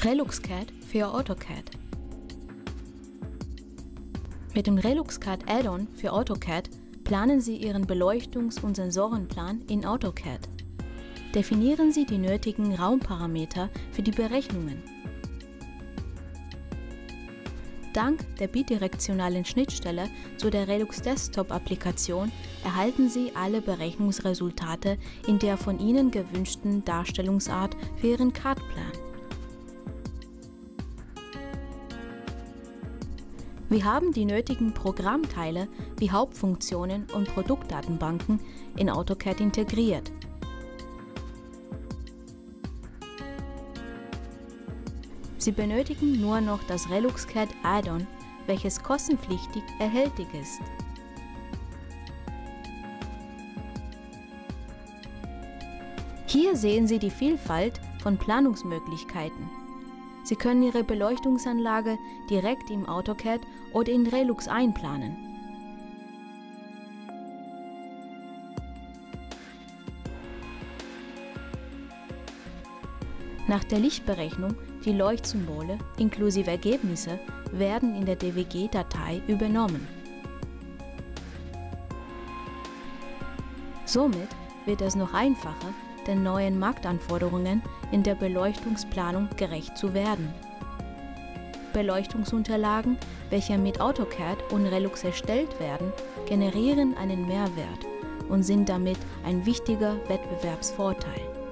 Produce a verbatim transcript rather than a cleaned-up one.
ReluxCAD für AutoCAD. Mit dem ReluxCAD Add-on für AutoCAD planen Sie Ihren Beleuchtungs- und Sensorenplan in AutoCAD. Definieren Sie die nötigen Raumparameter für die Berechnungen. Dank der bidirektionalen Schnittstelle zu der Relux Desktop-Applikation erhalten Sie alle Berechnungsresultate in der von Ihnen gewünschten Darstellungsart für Ihren C A D-Plan. Wir haben die nötigen Programmteile wie Hauptfunktionen und Produktdatenbanken in AutoCAD integriert. Sie benötigen nur noch das ReluxCAD Add-on, welches kostenpflichtig erhältlich ist. Hier sehen Sie die Vielfalt von Planungsmöglichkeiten. Sie können Ihre Beleuchtungsanlage direkt im AutoCAD oder in Relux einplanen. Nach der Lichtberechnung, die Leuchtsymbole inklusive Ergebnisse werden in der D W G-Datei übernommen. Somit wird es noch einfacher, den neuen Marktanforderungen in der Beleuchtungsplanung gerecht zu werden. Beleuchtungsunterlagen, welche mit AutoCAD und Relux erstellt werden, generieren einen Mehrwert und sind damit ein wichtiger Wettbewerbsvorteil.